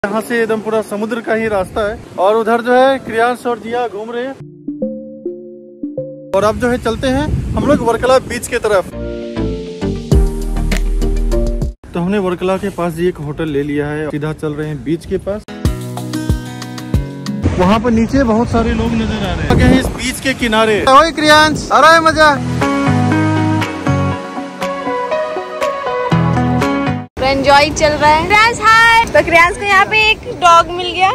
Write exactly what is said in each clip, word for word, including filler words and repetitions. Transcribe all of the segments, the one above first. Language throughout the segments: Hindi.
यहाँ से एकदम पूरा समुद्र का ही रास्ता है और उधर जो है क्रियांश और जिया घूम रहे हैं और अब जो है चलते हैं हम लोग वर्कला बीच के तरफ। तो हमने वर्कला के पास जी एक होटल ले लिया है, सीधा चल रहे हैं बीच के पास। वहाँ पर नीचे बहुत सारे लोग नजर आ रहे हैं इस बीच के किनारे। ओए क्रियांश, आ रहा है मजा? एंजॉय चल रहा है। क्रियांश हाय। तो क्रियांश को यहाँ पे एक डॉग मिल गया।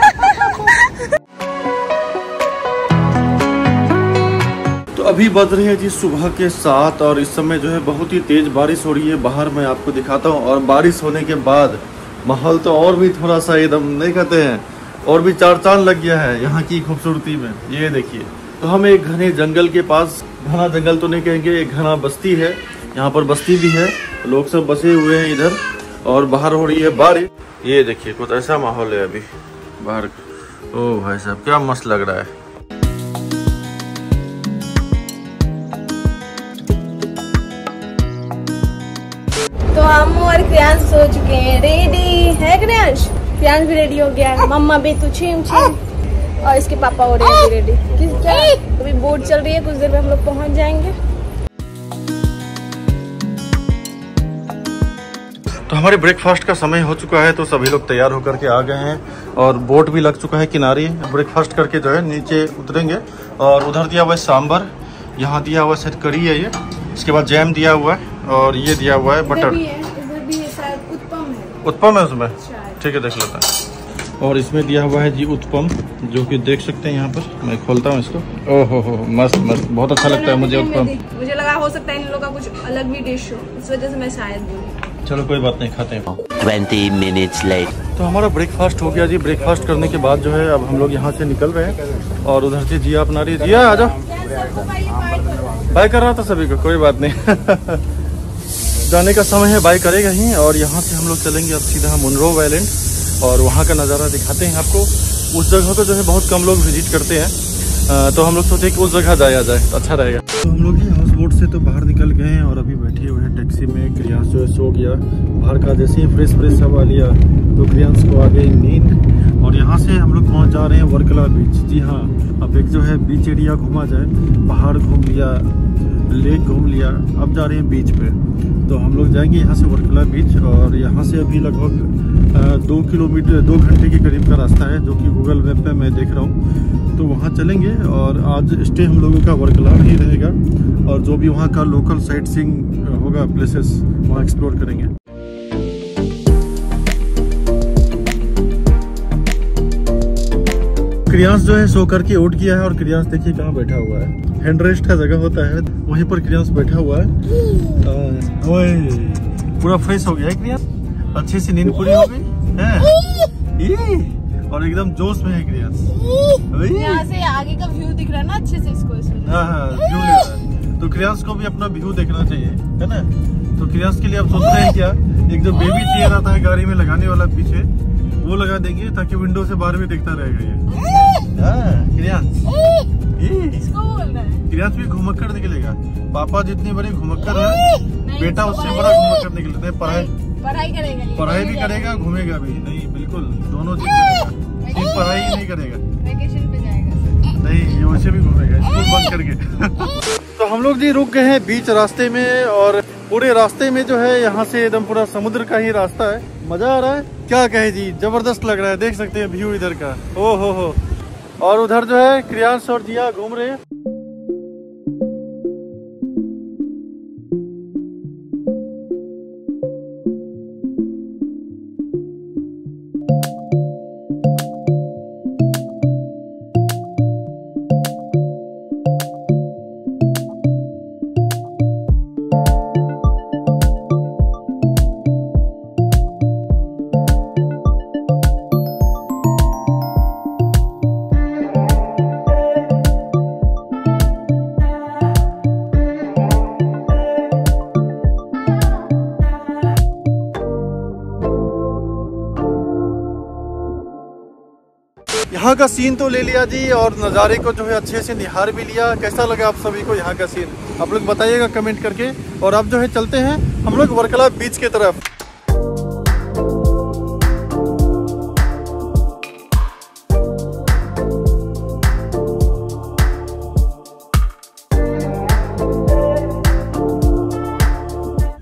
तो अभी बज रहे हैं जी सुबह के सात और इस समय जो है बहुत ही तेज बारिश हो रही है। बाहर मैं आपको दिखाता हूँ और बारिश होने के बाद माहौल तो और भी थोड़ा सा एकदम नहीं कहते हैं और भी चार चांद लग गया है यहाँ की खूबसूरती में। ये देखिए, तो हम एक घने जंगल के पास, घना जंगल तो नहीं कहेंगे, एक घना बस्ती है। यहाँ पर बस्ती भी है, लोग सब बसे हुए हैं इधर और बाहर हो रही है बारिश। ये देखिए कुछ ऐसा माहौल है अभी बाहर। ओ भाई साहब, क्या मस्त लग रहा है। तो हम और क्रियांश सो चुके हैं, रेडी है क्रियांश? क्रियांश भी रेडी हो गया है, मम्मा भी तू छिम छिम और इसके पापा हो रहे हैं रेडी। किस क्या अभी बोट चल रही है, कुछ देर में हम लोग पहुंच जाएंगे। तो हमारे ब्रेकफास्ट का समय हो चुका है, तो सभी लोग तैयार होकर के आ गए हैं और बोट भी लग चुका है किनारे। ब्रेकफास्ट करके जो है नीचे उतरेंगे और उधर दिया हुआ है सांबर, यहाँ दिया हुआ है करी है ये, इसके बाद जैम दिया हुआ है और ये दिया हुआ है बटर। इधर भी है, शायद उत्पम है। उत्पम है उसमें, ठीक है देख लेता है। और इसमें दिया हुआ है जी उत्पम, जो कि देख सकते हैं यहाँ पर। मैं खोलता हूँ इसको। ओहो हो, मस्त मस्त, बहुत अच्छा लगता है मुझे उत्पम। मुझे लगा हो सकता है इन लोगों का कुछ अलग भी डिश हो, इस वजह से मैं शायद बोली। चलो कोई बात नहीं, खाते हैं। Twenty minutes late. तो हमारा ब्रेकफास्ट हो गया जी। ब्रेकफास्ट करने के बाद जो है अब हम लोग यहाँ से निकल रहे हैं और उधर से जिया अपना रही। जिया आ जाओ, बाय कर रहा था सभी को, कोई बात नहीं। जाने का समय है, बाय करेगा ही। और यहाँ से हम लोग चलेंगे अब सीधा मुनरो आइलैंड और वहाँ का नज़ारा दिखाते हैं आपको। उस जगह को जो है बहुत कम लोग विजिट करते हैं, तो हम लोग सोचे कि उस जगह जाया जाए तो अच्छा रहेगा। तो हम लोग हाउस बोट से तो बाहर निकल गए हैं और अभी बैठे हुए हैं टैक्सी में। क्रियांश जो है सो गया बाहर का, जैसे ही फ्रेश फ्रेश हवा लिया तो क्रियांश को आ गई नींद। और यहाँ से हम लोग पहुँच जा रहे हैं वर्कला बीच। जी हाँ, अब एक जो है बीच एरिया घूमा जाए, पहाड़ घूम लिया, लेक घूम लिया, अब जा रहे हैं बीच पे। तो हम लोग जाएंगे यहाँ से वर्कला बीच और यहाँ से अभी लगभग दो किलोमीटर दो घंटे के करीब का रास्ता है, जो कि गूगल मैप पे मैं देख रहा हूँ। तो वहाँ चलेंगे और आज स्टे हम लोगों का वर्कला ही रहेगा और जो भी वहाँ का लोकल साइट सीइंग होगा, प्लेसेस, वहाँ एक्सप्लोर करेंगे। क्रियांश जो है सो करके उठ गया है और क्रियांश देखिए कहाँ बैठा हुआ है। हैंड रेस्ट का जगह होता है, वहीं पर क्रियांश बैठा हुआ है। ओए, पूरा फ्रेश हो गया है क्रियांश, अच्छे से नींद पूरी हो गई है और एकदम जोश में है क्रियांश। यहाँ से आगे का व्यू दिख रहा है ना अच्छे से इसको, इसमें हाँ हाँ व्यू ले रहा है। तो क्रियांश को भी अपना व्यू देखना चाहिए, है ना? तो क्रियांश के लिए अब सोच रहे हैं क्या, एक जो बेबी चेयर आता है गाड़ी में लगाने वाला पीछे, वो लगा देंगे ताकि विंडो से बाहर भी दिखता रहेगा ये। हाँ क्रियांश, इसको बोल रहा है। क्रियांश भी घुमक्कड़ निकलेगा। पापा जितनी बड़ी घुमक्कड़ है, बेटा उससे बड़ा घुमक्कड़ निकलता है। पढ़ाई पढ़ाई करेगा, पढ़ाई भी करेगा, घूमेगा भी। नहीं बिल्कुल दोनों चीज करेगा, सिर्फ पढ़ाई ही नहीं करेगा। वेकेशन पे जाएगा नहीं, ये वैसे भी घूमेगा स्कूल बंद करके। तो हम लोग जी रुक गए हैं बीच रास्ते में और पूरे रास्ते में जो है यहाँ से एकदम पूरा समुद्र का ही रास्ता है। मजा आ रहा है, क्या कहे जी, जबरदस्त लग रहा है। देख सकते हैं व्यू इधर का, ओ हो हो। और उधर जो है क्रियांश और जिया घूम रहे हैं। यहाँ का सीन तो ले लिया जी और नज़ारे को जो है अच्छे से निहार भी लिया। कैसा लगा आप सभी को यहाँ का सीन, आप लोग बताइएगा कमेंट करके। और अब जो है चलते हैं हम लोग वर्कला बीच के तरफ।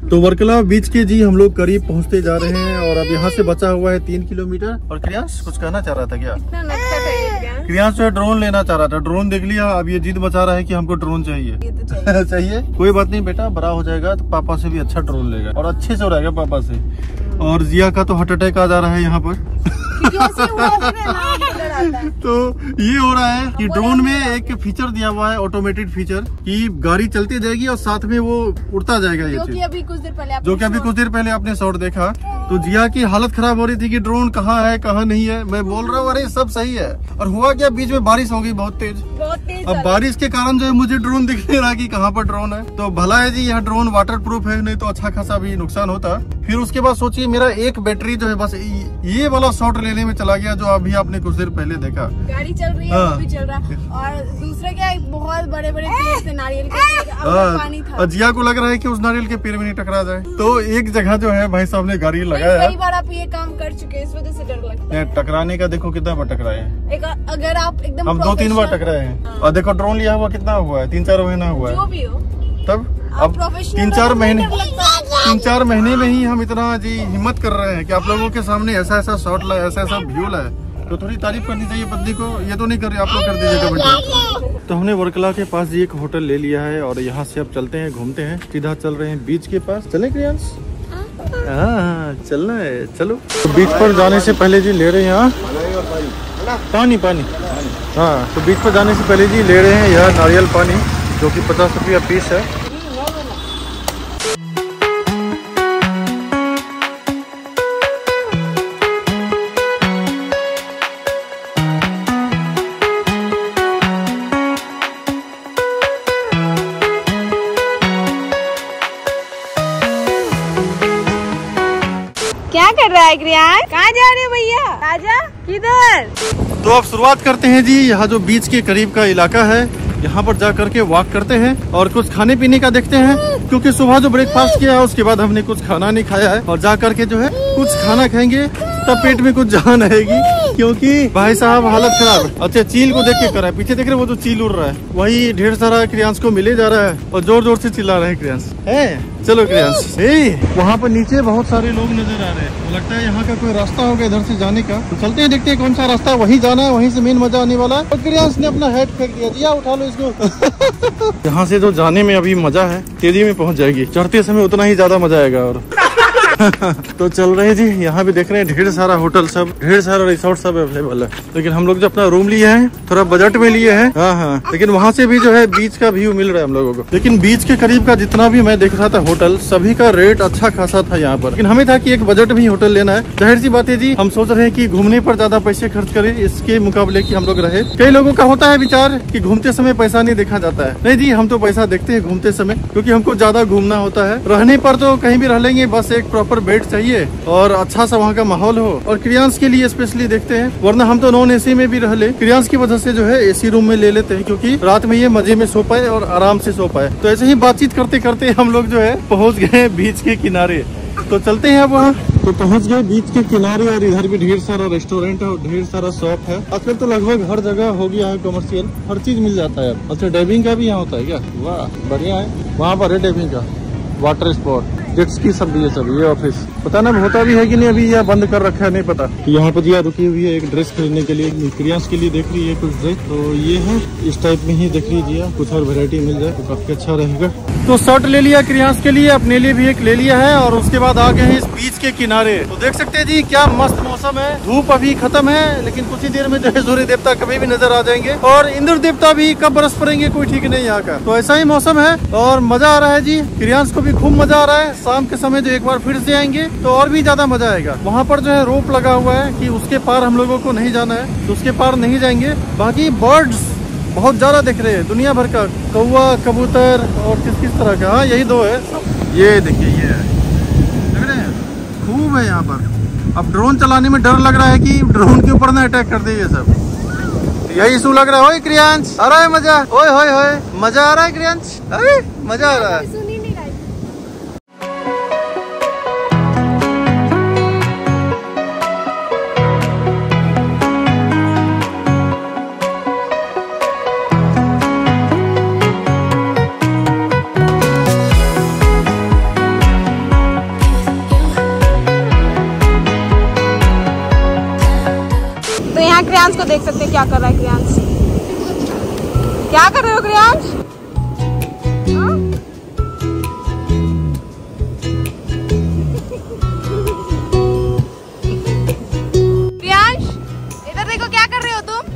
तो वर्कला बीच के जी हम लोग करीब पहुंचते जा रहे हैं और अब यहाँ से बचा हुआ है तीन किलोमीटर। और क्रियांश कुछ कहना चाह रहा था क्या? क्रियांश जो है ड्रोन लेना चाह रहा था, ड्रोन देख लिया, अब ये जिद बचा रहा है कि हमको ड्रोन चाहिए। ये तो चाहिए। चाहिए कोई बात नहीं बेटा, बड़ा हो जाएगा तो पापा से भी अच्छा ड्रोन लेगा और अच्छे से रहेगा पापा से। और जिया का तो हार्ट अटैक आ जा रहा है यहाँ पर। तो ये हो रहा है कि ड्रोन में एक फीचर दिया हुआ है, ऑटोमेटेड फीचर, कि गाड़ी चलती जाएगी और साथ में वो उड़ता जाएगा। ये चीज अभी कुछ देर पहले जो कि अभी कुछ देर पहले आपने शॉट देखा, तो जिया की हालत खराब हो रही थी कि ड्रोन कहाँ है कहाँ नहीं है। मैं बोल रहा हूँ अरे सब सही है, और हुआ क्या, बीच में बारिश हो गई बहुत तेज। बहुत तेज। अब बारिश के कारण जो है मुझे ड्रोन दिख नहीं रहा कि कहाँ पर ड्रोन है। तो भला है जी यह ड्रोन वाटर प्रूफ है, नहीं तो अच्छा खासा भी नुकसान होता। फिर उसके बाद सोचिए मेरा एक बैटरी जो है बस ये वाला शॉट लेने में चला गया, जो अभी आपने कुछ देर पहले देखा। गाड़ी चल रही है, वो भी चल रहा है, और दूसरा क्या, बहुत बड़े बड़े पेड़ थे नारियल के, पानी था। जिया को लग रहा है कि उस नारियल के पेड़ में नहीं टकरा जाए। तो एक जगह जो है भाई साहब ने गाड़ी लगाया। कई बार आप ये काम कर चुके हैं, इस वजह से डर लगता है। टकराने का देखो कितना बार टकराए हैं। अगर आप एकदम हम दो तीन बार टकराए हैं। और देखो ड्रोन लिया हुआ कितना हुआ है, तीन चार महीना हुआ है। जो भी हो तब अब तीन चार महीने तीन चार महीने में ही हम इतना जी हिम्मत कर रहे हैं कि आप लोगों के सामने ऐसा ऐसा शॉट लाए, ऐसा ऐसा व्यू लाए, तो थोड़ी तारीफ करनी चाहिए बंदी को। ये तो नहीं कर रही, आप लोग कर दीजिएगा बेटा। तो हमने वर्कला के पास जी एक होटल ले लिया है और यहाँ से अब चलते हैं, घूमते हैं, सीधा चल रहे हैं बीच के पास। चले क्रियांश? हाँ चलना है, चलो। तो बीच पर जाने से पहले जी ले रहे हैं यहाँ पानी पानी हाँ, तो बीच पर जाने से पहले जी ले रहे हैं यह नारियल पानी, जो कि पचास रुपया पीस है। क्या कर रहा है क्रियांश? कहाँ जा रहे हो भैया? राजा किधर? तो अब शुरुआत करते हैं जी, यहाँ जो बीच के करीब का इलाका है, यहाँ पर जा करके वॉक करते हैं और कुछ खाने पीने का देखते हैं, क्योंकि सुबह जो ब्रेकफास्ट किया है उसके बाद हमने कुछ खाना नहीं खाया है, और जा करके जो है कुछ खाना खाएंगे तब पेट में कुछ जान आएगी, क्योंकि भाई साहब हालत खराब है। अच्छा चील को देख के कर रहा है, पीछे देख रहे वो जो चील उड़ रहा है, वही ढेर सारा क्रियांश को मिले जा रहा है और जोर जोर से चिल्ला रहे हैं क्रियांश। है चलो क्रियांश, वहाँ पर नीचे बहुत सारे लोग नजर आ रहे हैं, लगता है यहाँ का कोई रास्ता होगा इधर से जाने का। तो चलते हैं, देखते हैं कौन सा रास्ता है, वहीं जाना है, वहीं से मेन मजा आने वाला है। और क्रियांश ने अपना हेड फेंक दिया, जिया उठा लो इसको। यहाँ से जो जाने में अभी मजा है, तेजी में पहुँच जाएगी, चढ़ते समय उतना ही ज्यादा मजा आएगा। और तो चल रहे हैं जी, यहाँ भी देख रहे हैं ढेर सारा होटल सब, ढेर सारा रिसोर्ट सब अवेलेबल है, लेकिन हम लोग जो अपना रूम लिए हैं थोड़ा बजट में लिए हैं। हाँ हाँ, लेकिन वहाँ से भी जो है बीच का व्यू मिल रहा है हम लोगों को। लेकिन बीच के करीब का जितना भी मैं देख रहा था होटल, सभी का रेट अच्छा खासा था यहाँ पर, लेकिन हमें था कि एक बजट में ही होटल लेना है। जाहिर सी बात है जी, हम सोच रहे हैं कि घूमने पर ज्यादा पैसे खर्च करें इसके मुकाबले की हम लोग रहे। कई लोगों का होता है विचार कि घूमते समय पैसा नहीं देखा जाता है। नहीं जी, हम तो पैसा देखते हैं घूमते समय, क्योंकि हमको ज्यादा घूमना होता है। रहने पर तो कहीं भी रह लेंगे, बस एक प्रॉपर बेड चाहिए और अच्छा सा वहाँ का माहौल हो। और क्रियांश के लिए स्पेशली देखते हैं, वरना हम तो नॉन एसी में भी रह ले, क्रियांश की वजह से जो है एसी रूम में ले लेते हैं, क्योंकि रात में ये मजे में सो पाए और आराम से सो पाए। तो ऐसे ही बातचीत करते करते हम लोग जो है पहुँच गए बीच के किनारे। तो चलते हैं अब वहाँ। तो पहुँच गए बीच के किनारे और इधर भी ढेर सारा रेस्टोरेंट है और ढेर सारा शॉप है। आजकल तो लगभग हर जगह हो गया है कमर्शियल, हर चीज मिल जाता है। अच्छा डाइविंग का भी यहाँ होता है क्या? वाह बढ़िया है, वहाँ पर है डाइविंग का, वाटर स्पोर्ट, जेट्स की सब भी है सब। ये ऑफिस पता ना होता भी है कि नहीं, अभी यह बंद कर रखा है नहीं पता। यहाँ पर जिया रुकी हुई है एक ड्रेस खरीदने के लिए, क्रियांश के लिए देख रही है कुछ ड्रेस। तो ये है इस टाइप में ही देख लीजिए, कुछ और वैरायटी मिल जाए तो काफी अच्छा रहेगा। तो शर्ट ले लिया क्रियांश के लिए, अपने लिए भी एक ले लिया है, और उसके बाद आ गए हैं इस बीच के किनारे। तो देख सकते हैं जी क्या मस्त मौसम है, धूप अभी खत्म है, लेकिन कुछ ही देर में जो है सूर्य देवता कभी भी नजर आ जाएंगे, और इंद्र देवता भी कब बरस पड़ेंगे कोई ठीक नहीं यहाँ का। तो ऐसा ही मौसम है और मजा आ रहा है जी, क्रियांश को भी खूब मजा आ रहा है। शाम के समय जो एक बार फिर से आएंगे तो और भी ज्यादा मजा आएगा। वहाँ पर जो है रोप लगा हुआ है कि उसके पार हम लोगों को नहीं जाना है, तो उसके पार नहीं जाएंगे। बाकी बर्ड्स बहुत ज्यादा दिख रहे हैं, दुनिया भर का, कौवा, कबूतर और किस किस तरह का। हाँ यही दो है, ये देखिए ये है, देख रहे हैं खूब है यहाँ पर। अब ड्रोन चलाने में डर लग रहा है कि ड्रोन के ऊपर ना अटैक कर दे ये सब, यही इशू लग रहा है। ओए क्रियांश आ रहा है मजा, ओए होए होए मजा आ रहा है क्रियांश, अरे मजा आ रहा है। तो यहाँ क्रियांश को देख सकते हैं क्या कर रहा है क्रियांश। क्या कर रहे हो क्रियांश? क्रियांश इधर देखो, क्या कर रहे हो तुम?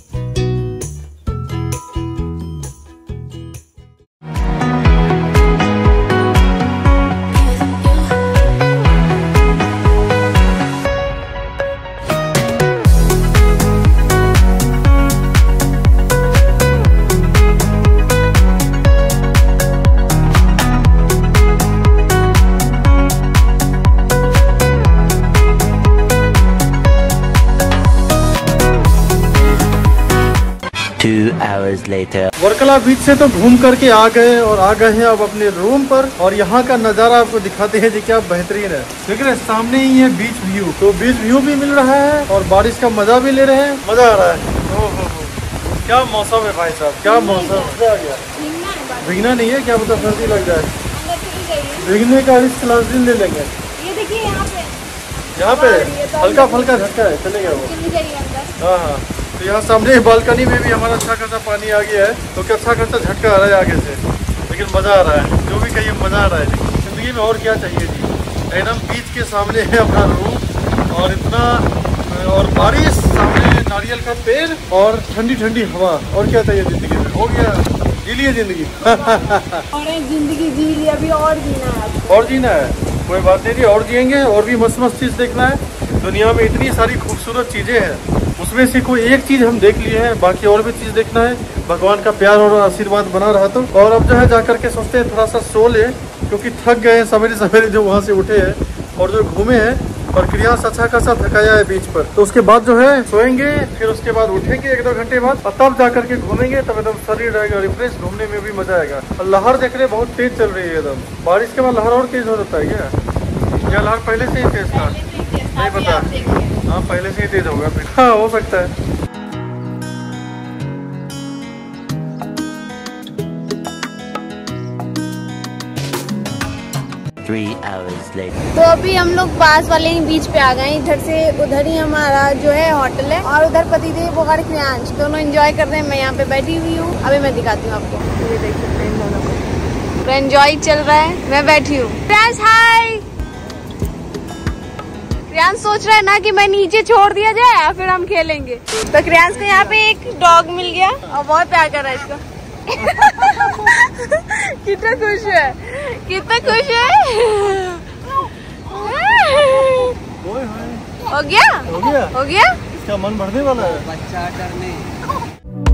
Two hours later. वर्कला बीच से तो घूम करके आ गए और आ गए हैं अब अपने रूम पर, और यहाँ का नज़ारा आपको दिखाते हैं जी क्या बेहतरीन है। देख रहे हैं सामने ही है बीच व्यू, तो बीच व्यू भी मिल रहा है और बारिश का मजा भी ले रहे हैं, मजा आ रहा है। ओ हो हो क्या मौसम है भाई साहब, क्या मौसम है। आ गया भीगना नहीं है क्या, मतलब सर्दी लग जाए, भीगने का रिस्क दिन ले लेंगे। ये देखिए यहाँ पे, यहाँ पे हल्का फुल्का झटका है, चलेगा वो। हाँ हाँ, तो यहाँ सामने बालकनी में भी हमारा अच्छा खासा पानी आ गया है, तो क्या अच्छा खासा झटका आ रहा है आगे से, लेकिन मज़ा आ रहा है। जो भी कहिए मज़ा आ रहा है जिंदगी में, और क्या चाहिए जी। एकदम बीच के सामने है अपना रूम, और इतना और बारिश, सामने नारियल का पेड़ और ठंडी ठंडी हवा, और क्या चाहिए जिंदगी में। हो गया, जी लिए जिंदगी। और जिंदगी जी ली, अभी और जीना है। और जीना है, कोई बात नहीं, और जिएंगे, और भी मस्त मस्त चीज़ देखना है। दुनिया में इतनी सारी खूबसूरत चीज़ें हैं, उसमें से कोई एक चीज़ हम देख लिए हैं, बाकी और भी चीज़ देखना है। भगवान का प्यार और आशीर्वाद बना रहा तो। और अब जो है जा करके सोचते हैं थोड़ा सा सो ले, क्योंकि थक गए हैं सवेरे सवेरे जो वहाँ से उठे हैं और जो घूमे हैं, और क्रियांश अच्छा खासा थकाया है बीच पर। तो उसके बाद जो है सोएंगे, फिर उसके बाद उठेंगे एक दो घंटे बाद, और तब जा करके घूमेंगे, तब एकदम शरीर रहेगा रिफ्रेश, घूमने में भी मजा आएगा। और लहर देख रहे बहुत तेज चल रही है एकदम, बारिश के बाद लहर और तेज हो जाता है क्या, या लहर पहले से ही तेज था, नहीं पता। हाँ पहले से ही तेज होगा फिर, हाँ हो सकता है। Three hours later. तो अभी हम लोग पास वाले ही बीच पे आ गए। इधर से उधर ही हमारा जो है होटल है, और उधर पतिदेव और क्रियांश दोनों एंजॉय कर रहे हैं। मैं यहाँ पे बैठी हुई हूँ, अभी मैं दिखाती हूँ आपको, ये देख सकते हैं इन दोनों को, तो एंजॉय चल रहा है, मैं बैठी हूँ। क्रियांश हाय। क्रियांश सोच रहा है ना कि मैं नीचे छोड़ दिया जाए और फिर हम खेलेंगे। तो क्रियांश को यहाँ पे एक डॉग मिल गया और बहुत प्यार कर रहा है इसका। कितना खुश है, कितना खुश है। हो गया, हो गया, हो गया। इसका मन भरने वाला है। बच्चा करने